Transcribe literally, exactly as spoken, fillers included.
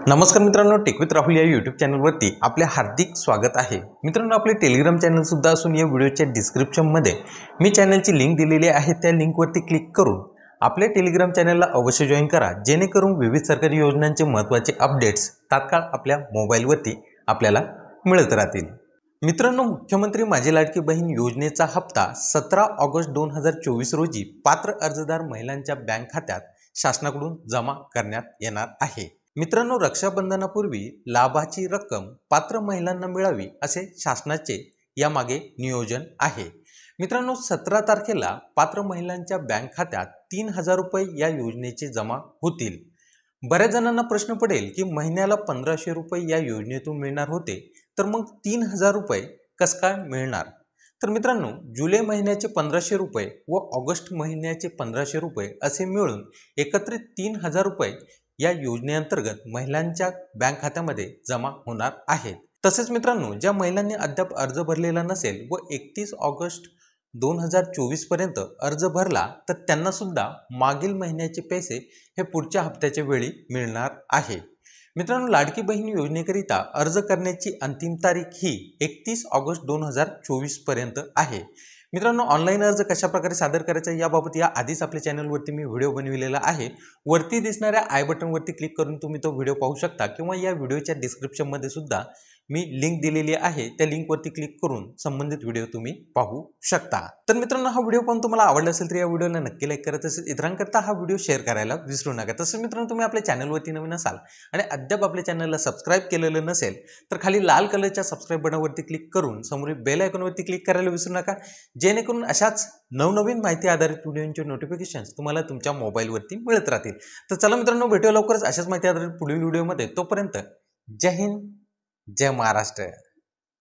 नमस्कार मित्रांनो, take with Rahul या यूट्यूब चॅनलवरती आपले हार्दिक स्वागत आहे। मित्रांनो, आपले टेलिग्राम चॅनल सुद्धा असून या व्हिडिओच्या डिस्क्रिप्शनमध्ये मी चॅनलची लिंक दिलेली आहे। त्या लिंकवरती क्लिक करून आपल्या टेलिग्राम चॅनलला अवश्य जॉइन करा, जेणेकरून विविध सरकारी योजनांचे महत्त्वाचे अपडेट्स तात्काळ आपल्या मोबाईलवरती आपल्याला मिळत राहतील। मित्रांनो, मुख्यमंत्री माझी लाडकी बहीण योजनेचा हप्ता सतरा ऑगस्ट दोन हजार चोवीस रोजी पात्र अर्जदार महिलांच्या बँक खात्यात शासनाकडून जमा करण्यात येणार आहे। मित्रांनो, रक्षाबंधनापूर्वी लाभाची रक्कम पात्र महिलांना मिळावी असे शासनाचे यामागे नियोजन आहे। मित्रांनो, सतरा तारखेला पात्र महिलांच्या बँक खात्यात तीन हजार रुपये या योजनेचे जमा होतील। बऱ्याच जणांना प्रश्न पडेल की महिन्याला पंधराशे रुपये या योजनेतून मिळणार होते, तर मग तीन हजार रुपये कसं काय मिळणार? तर मित्रांनो, जुलै महिन्याचे पंधराशे रुपये व ऑगस्ट महिन्याचे पंधराशे रुपये असे मिळून एकत्रित तीन हजार रुपये या योजनेअंतर्गत महिलांच्या बँक खात्यामध्ये जमा होणार आहेत। तसेच मित्रांनो, ज्या महिलांनी अद्याप अर्ज भरलेला नसेल व एकतीस ऑगस्ट दोन हजार चोवीस पर्यंत अर्ज भरला, तर त्यांना सुद्धा मागील महिन्याचे पैसे हे पुढच्या हप्त्याच्या वेळी मिळणार आहे। मित्रांनो, लाडकी बहीण योजनेकरिता अर्ज करण्याची अंतिम तारीख ही एकतीस ऑगस्ट दोन हजार चोवीस पर्यंत आहे। मित्रांनो, ऑनलाईन अर्ज कशा प्रकारे सादर करायचा याबाबत या आधीच आपल्या चॅनलवरती मी व्हिडिओ बनविलेला आहे। वरती दिसणाऱ्या आय बटनवरती क्लिक करून तुम्ही तो व्हिडिओ पाहू शकता, किंवा या व्हिडिओच्या डिस्क्रिप्शनमध्ये सुद्धा मी लिंक दिलेली आहे। त्या लिंकवरती क्लिक करून संबंधित व्हिडिओ तुम्ही पाहू शकता। तर मित्रांनो, हा व्हिडिओ पाहून तुम्हाला आवडला असेल तर या व्हिडिओला नक्की लाईक करा, तसेच इतरांकरता हा व्हिडिओ शेअर करायला विसरू नका। तसेच मित्रांनो, तुम्ही आपल्या चॅनलवरती नवीन असाल आणि अद्याप आपल्या चॅनलला सबस्क्राईब केलेलं नसेल, तर खाली लाल कलरच्या सबस्क्राईब बटनावरती क्लिक करून समोरील बेल आयकॉनवरती क्लिक करायला विसरू नका, जेणेकरून अशाच नवनवीन माहिती आधारित व्हिडिओंचे नोटिफिकेशन्स तुम्हाला तुमच्या मोबाईलवरती मिळत राहतील। तर चला मित्रांनो, भेटूया लवकरच अशाच माहिती आधारित पुढील व्हिडिओमध्ये। तोपर्यंत जय हिंद, जय महाराष्ट्र।